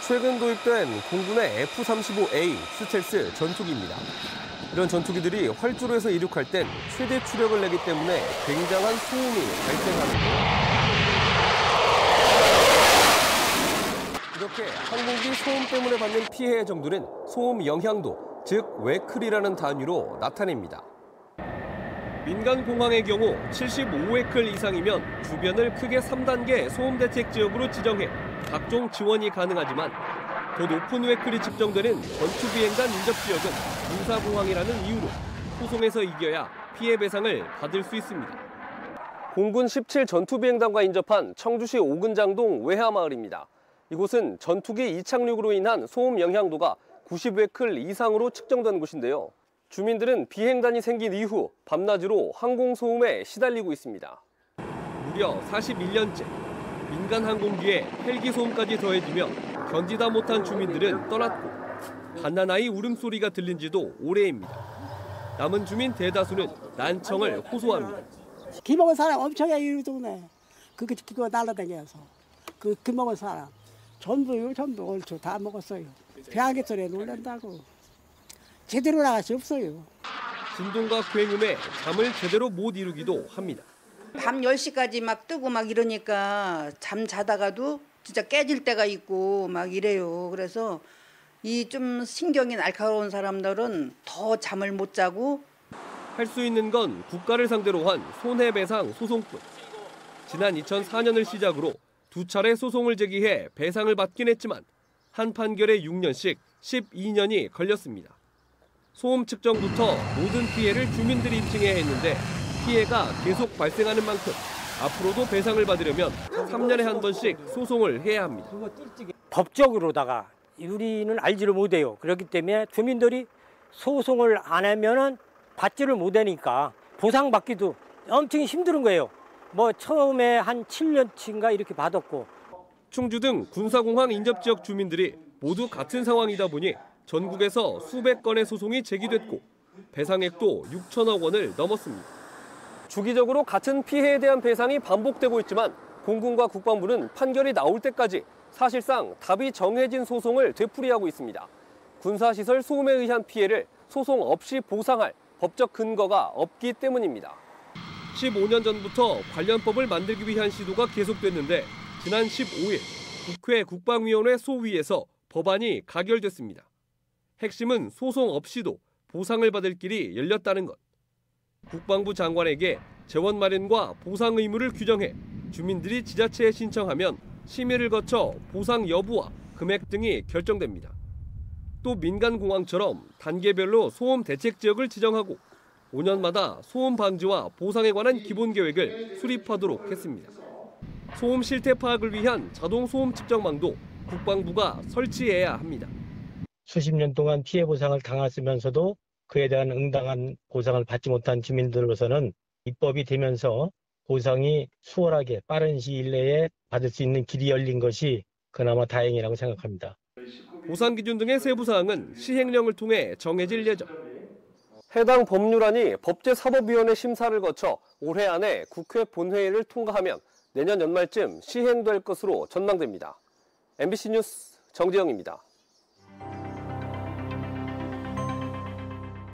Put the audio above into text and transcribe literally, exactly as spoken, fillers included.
최근 도입된 공군의 에프 삼십오 에이 스텔스 전투기입니다. 이런 전투기들이 활주로에서 이륙할 땐 최대 추력을 내기 때문에 굉장한 소음이 발생하는데요. 이렇게 항공기 소음 때문에 받는 피해의 정도는 소음 영향도, 즉 웨클이라는 단위로 나타냅니다. 민간 공항의 경우 칠십오 웨클 이상이면 주변을 크게 삼 단계 소음 대책 지역으로 지정해 각종 지원이 가능하지만 더 높은 웨클이 측정되는 전투 비행단 인접 지역은 군사공항이라는 이유로 소송에서 이겨야 피해 배상을 받을 수 있습니다. 공군 십칠 전투비행단과 인접한 청주시 오근장동 외하마을입니다. 이곳은 전투기 이착륙으로 인한 소음 영향도가 구십 웨클 이상으로 측정된 곳인데요. 주민들은 비행단이 생긴 이후 밤낮으로 항공소음에 시달리고 있습니다. 무려 사십일 년째 민간 항공기에 헬기 소음까지 더해지며 견디다 못한 주민들은 떠났고 갓난아이 울음소리가 들린 지도 오래입니다. 남은 주민 대다수는 난청을 호소합니다. 기 먹은 사람 엄청 해요, 이 동네. 그거 그거 날라다녀서 그 기 먹은 사람 전부요, 전부 얼추 다 먹었어요. 배하기 소리에 놀란다고. 제대로 나갈 수 없어요. 진동과 굉음에 잠을 제대로 못 이루기도 합니다. 밤 열 시까지 막 뜨고 막 이러니까 잠 자다가도 진짜 깨질 때가 있고 막 이래요. 그래서 이 좀 신경이 날카로운 사람들은 더 잠을 못 자고. 할 수 있는 건 국가를 상대로 한 손해배상 소송뿐. 지난 이천사 년을 시작으로 두 차례 소송을 제기해 배상을 받긴 했지만 한 판결에 육 년씩 십이 년이 걸렸습니다. 소음 측정부터 모든 피해를 주민들이 입증해야 했는데 피해가 계속 발생하는 만큼 앞으로도 배상을 받으려면 삼 년에 한 번씩 소송을 해야 합니다. 법적으로다가 우리는 알지를 못해요. 그렇기 때문에 주민들이 소송을 안 하면은 받지를 못하니까 보상받기도 엄청 힘든 거예요. 뭐 처음에 한 칠 년치인가 이렇게 받았고. 충주 등 군사공항 인접 지역 주민들이 모두 같은 상황이다 보니 전국에서 수백 건의 소송이 제기됐고 배상액도 육천억 원을 넘었습니다. 주기적으로 같은 피해에 대한 배상이 반복되고 있지만 공군과 국방부는 판결이 나올 때까지 사실상 답이 정해진 소송을 되풀이하고 있습니다. 군사시설 소음에 의한 피해를 소송 없이 보상할 법적 근거가 없기 때문입니다. 십오 년 전부터 관련법을 만들기 위한 시도가 계속됐는데 지난 십오 일 국회 국방위원회 소위에서 법안이 가결됐습니다. 핵심은 소송 없이도 보상을 받을 길이 열렸다는 것. 국방부 장관에게 재원 마련과 보상 의무를 규정해 주민들이 지자체에 신청하면 심의를 거쳐 보상 여부와 금액 등이 결정됩니다. 또 민간공항처럼 단계별로 소음 대책 지역을 지정하고 오 년마다 소음 방지와 보상에 관한 기본 계획을 수립하도록 했습니다. 소음 실태 파악을 위한 자동 소음 측정망도 국방부가 설치해야 합니다. 수십 년 동안 피해 보상을 당했으면서도 그에 대한 응당한 보상을 받지 못한 주민들로서는 입법이 되면서 보상이 수월하게 빠른 시일 내에 받을 수 있는 길이 열린 것이 그나마 다행이라고 생각합니다. 보상 기준 등의 세부 사항은 시행령을 통해 정해질 예정. 해당 법률안이 법제사법위원회 심사를 거쳐 올해 안에 국회 본회의를 통과하면 내년 연말쯤 시행될 것으로 전망됩니다. 엠비씨 뉴스 정재영입니다.